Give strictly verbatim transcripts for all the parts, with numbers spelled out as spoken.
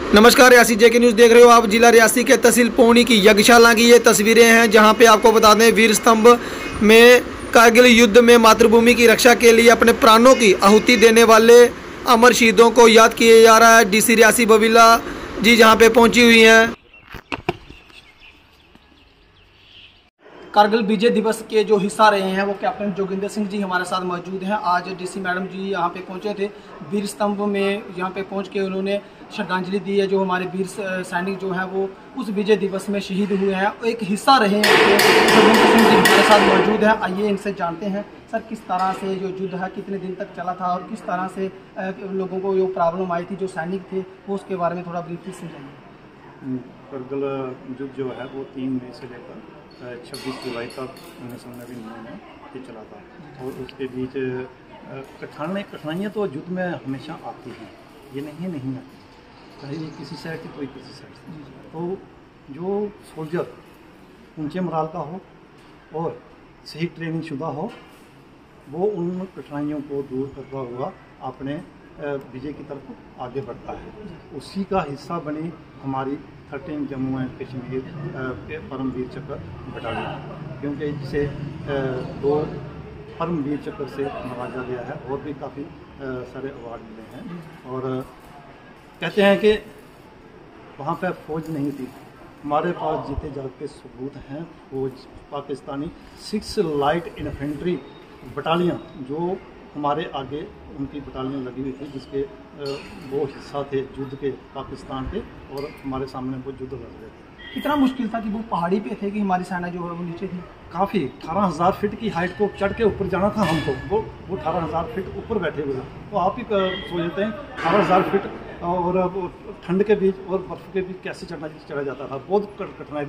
नमस्कार, रियासी जेके न्यूज़ देख रहे हो आप। जिला रियासी के तहसील पौनी की यज्ञशाला की ये तस्वीरें हैं, जहां पे आपको बता दें वीर स्तंभ में कारगिल युद्ध में मातृभूमि की रक्षा के लिए अपने प्राणों की आहुति देने वाले अमर शहीदों को याद किया जा रहा है। डीसी रियासी बबीला जी जहां पे पहुंची हुई हैं। कारगिल विजय दिवस के जो हिस्सा रहे हैं वो कैप्टन जोगिंदर सिंह जी हमारे साथ मौजूद हैं। आज डीसी मैडम जी यहाँ पे पहुँचे थे। वीर स्तंभ में यहाँ पे पहुँच के उन्होंने श्रद्धांजलि दी है। जो हमारे वीर सैनिक जो हैं वो उस विजय दिवस में शहीद हुए हैं, एक हिस्सा रहे हैं। जोगिंदर सिंह जी हमारे साथ मौजूद हैं। आइए इनसे जानते हैं सर, किस तरह से जो युद्ध है कितने दिन तक चला था और किस तरह से लोगों को जो प्रॉब्लम आई थी, जो सैनिक थे, वो उसके बारे में थोड़ा ब्रीफली समझाइए। कारगिल युद्ध जो है वो तीन मई से लेकर छब्बीस जुलाई तक उन्नीस सौ नब्बे में ये चला था। और उसके बीच कठिनाई कठिनाइयाँ तो युद्ध में हमेशा आती हैं, ये नहीं नहीं आती, चाहे ये किसी साइड से कोई किसी साइड से। तो जो सोल्जर ऊंचे मोराल का हो और सही ट्रेनिंग शुदा हो, वो उन कठिनाइयों को दूर करता हुआ अपने विजय की तरफ आगे बढ़ता है। उसी का हिस्सा बनी हमारी thirteen Jammu and Kashmir Paramvir Chakra battalion, क्योंकि जिसे दो परमवीर चक्र से नवाजा गया है और भी काफ़ी सारे अवार्ड मिले हैं। और कहते हैं कि वहाँ पर फौज नहीं थी, हमारे पास जीते जागते सबूत हैं। फौज Pakistani six light infantry battalion जो हमारे आगे उनकी बटालियन लगी हुई थी, जिसके वो हिस्सा थे युद्ध के पाकिस्तान के, और हमारे सामने वो युद्ध लड़ रहे थे। कितना मुश्किल था कि वो पहाड़ी पे थे कि हमारी सेना जो है वो नीचे थी। काफ़ी अठारह हज़ार फीट की हाइट को चढ़ के ऊपर जाना था हमको। वो वो अठारह हज़ार फीट ऊपर बैठे हुए हैं, तो आप ही सोच लेते हैं अठारह हज़ार फीट और ठंड के बीच और बर्फ के बीच कैसे चढ़ना चढ़ा जाता था। बहुत कठिनाई थी,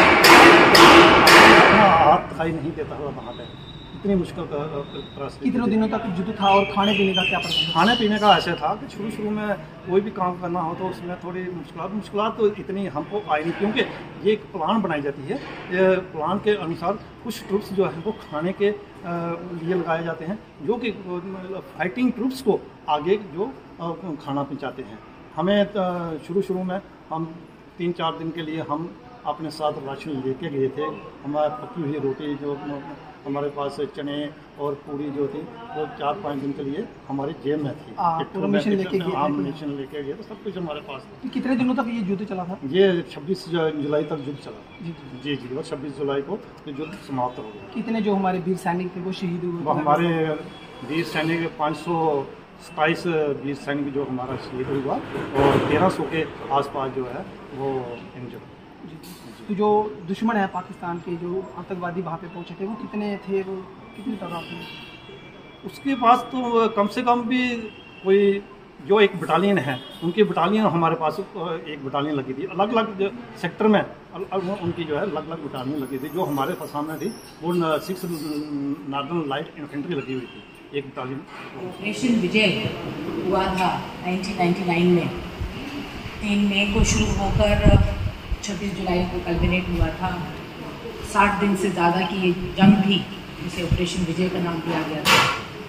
अपना हाथ दिखाई नहीं देता था वहाँ पर, इतनी मुश्किल परिस्थिति। कितने दिनों तक युद्ध था और खाने पीने का क्या प्रबंध? खाने पीने का ऐसा था कि शुरू शुरू में कोई भी काम करना हो तो उसमें थोड़ी मुश्किल मुश्किल तो इतनी हमको आई नहीं, क्योंकि ये एक प्लान बनाई जाती है। ये प्लान के अनुसार कुछ ट्रूप्स जो है वो खाने के लिए लगाए जाते हैं, जो कि फाइटिंग ट्रूप्स को आगे जो खाना पहुँचाते हैं। हमें शुरू शुरू में हम तीन चार दिन के लिए हम अपने साथ राशन लेके गए थे। हमारे पकी हुई रोटी जो हमारे पास चने और पूरी जो थी वो चार पाँच दिन के लिए हमारी जेब में थी। मिशन लेके गए हम मिशन लेके गए तो सब कुछ हमारे पास था। कितने दिनों तक ये युद्ध चला था? ये छब्बीस जुलाई तक युद्ध चला। जी जी जी और छब्बीस जुलाई को ये युद्ध समाप्त हो गया। कितने जो हमारे वीर सैनिक थे वो शहीद हुए? वो हमारे वीर सैनिक पाँच सौ सताईस वीर सैनिक जो हमारा शहीद हुआ और तेरह सौ के आसपास जो है वो इंजर्ड। तो जो दुश्मन है पाकिस्तान के, जो आतंकवादी वहाँ पे पहुँचे थे, वो कितने थे, वो कितनी तादाद थे? उसके पास तो कम से कम भी कोई जो एक बटालियन है, उनकी बटालियन हमारे पास एक बटालियन लगी थी। अलग अलग सेक्टर में उनकी जो है अलग अलग बटालियन लगी थी। जो हमारे सामने थी वो सिक्स नॉर्दर्न लाइट इन्फेंट्री लगी हुई थी, एक बटालियन। ऑपरेशन विजय हुआ था नाइनटीन नाइन्टी नाइन में, तीन मई को शुरू होकर छब्बीस जुलाई को कल्मिनेट हुआ था। साठ दिन से ज़्यादा की ये जंग थी, जिसे ऑपरेशन विजय का नाम दिया गया था।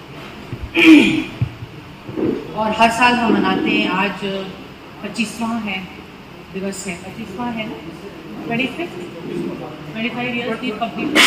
और हर साल हम मनाते हैं। आज पच्चीसवां है दिवस है, पच्चीसवां है ना, twenty fifth twenty five years की कंप्लीट।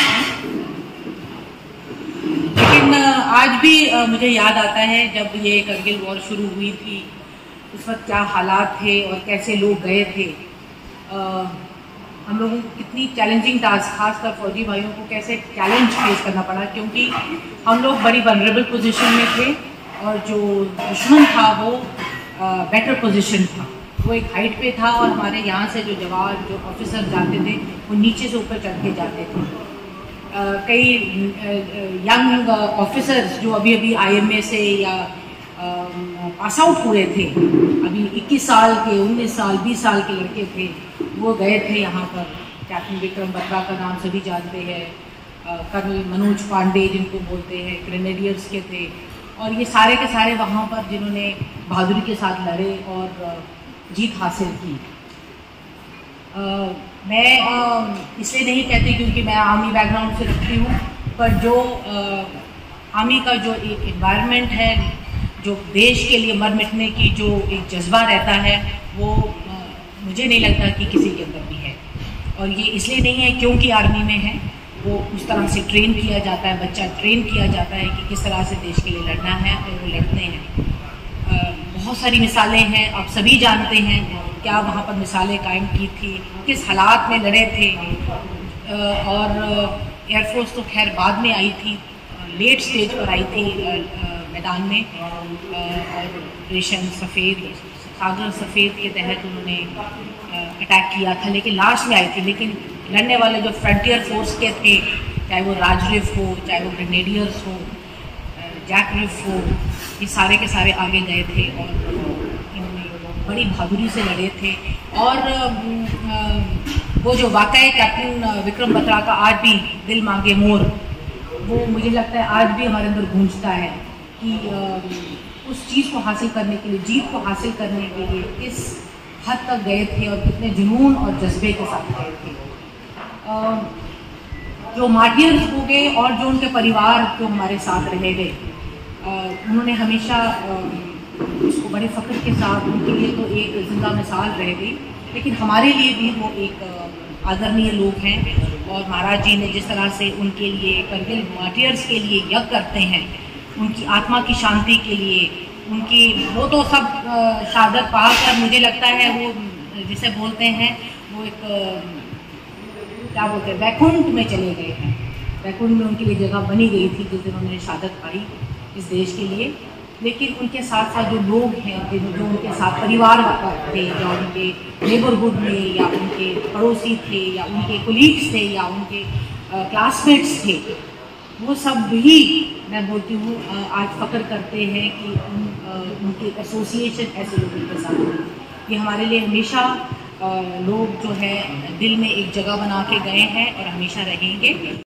लेकिन आज भी मुझे याद आता है जब ये कारगिल वॉर शुरू हुई थी, उस वक्त क्या हालात थे और कैसे लोग गए थे। Uh, हम लोगों को कितनी चैलेंजिंग टास्क, खासकर फौजी भाइयों को कैसे चैलेंज फेस करना पड़ा, क्योंकि हम लोग बड़ी वनरेबल पोजीशन में थे और जो दुश्मन था वो बेटर पोजीशन था। वो एक हाइट पे था और हमारे यहाँ से जो जवान जो ऑफिसर जाते थे वो नीचे से ऊपर चढ़ के जाते थे। uh, कई यंग ऑफिसर्स जो अभी अभी आई एम ए से या पास आउट हुए थे, अभी इक्कीस साल के, उन्नीस साल, बीस साल के लड़के थे, वो गए थे यहाँ पर। कैप्टन विक्रम बत्रा का नाम सभी जानते हैं, कर्नल मनोज पांडे जिनको बोलते हैं, ग्रेनेडियर्स के थे, और ये सारे के सारे वहाँ पर जिन्होंने बहादुरी के साथ लड़े और जीत हासिल की। आ, मैं आ, इसलिए नहीं कहती क्योंकि मैं आर्मी बैकग्राउंड से रखती हूँ, पर जो आर्मी का जो एक एनवायरनमेंट है, जो देश के लिए मर मिटने की जो एक जज्बा रहता है वो मुझे नहीं लगता कि किसी के अंदर भी है। और ये इसलिए नहीं है क्योंकि आर्मी में है, वो उस तरह से ट्रेन किया जाता है, बच्चा ट्रेन किया जाता है कि किस तरह से देश के लिए लड़ना है और वो लड़ते हैं। बहुत सारी मिसालें हैं, आप सभी जानते हैं क्या वहाँ पर मिसालें कायम की थी, किस हालात में लड़े थे। और एयरफोर्स तो खैर बाद में आई थी, लेट स्टेज पर आई थी मैदान में, और ऑपरेशन सफ़ेद सागर सफ़ेद के तहत उन्होंने अटैक किया था, लेकिन लास्ट में आई थी। लेकिन लड़ने वाले जो फ्रंटियर फोर्स के थे, चाहे वो राजरिफ हो, चाहे वो ग्रेनेडियर्स हो, जैकरिफ हो, ये सारे के सारे आगे गए थे और इन्होंने बड़ी बहादुरी से लड़े थे। और वो जो वाक़या कैप्टन विक्रम बत्रा का आज भी दिल मांगे मोर, वो मुझे लगता है आज भी हमारे अंदर गूंजता है कि उस चीज़ को हासिल करने के लिए, जीत को हासिल करने के लिए किस हद तक गए थे और कितने जुनून और जज्बे के साथ गए थे। जो मार्टियर्स हो गए और जो उनके परिवार जो हमारे साथ रह गए, उन्होंने हमेशा उसको बड़े फ़ख्र के साथ, उनके लिए तो एक जिंदा मिसाल रह गई, लेकिन हमारे लिए भी वो एक आदरणीय लोग हैं। और महाराज जी ने जिस तरह से उनके लिए करगिल मार्टियर्स के लिए यज्ञ करते हैं, उनकी आत्मा की शांति के लिए, उनकी वो तो सब शहादत पाकर मुझे लगता है वो जिसे बोलते हैं वो एक क्या बोलते हैं वैकुंठ में चले गए हैं। वैकुंठ में उनके लिए जगह बनी गई थी जिस दिन उन्होंने शहादत पाई इस देश के लिए। लेकिन उनके साथ साथ जो लोग हैं, जो उनके साथ परिवार थे, या उनके नेबरहुड में, या उनके पड़ोसी थे, या उनके कोलीग्स थे, या उनके क्लासमेट्स थे, वो सब भी मैं बोलती हूँ आज फ़ख्र करते हैं कि उन, उनकी एसोसिएशन ऐसे लोगों के साथ है। ये हमारे लिए हमेशा लोग जो है दिल में एक जगह बना के गए हैं और हमेशा रहेंगे।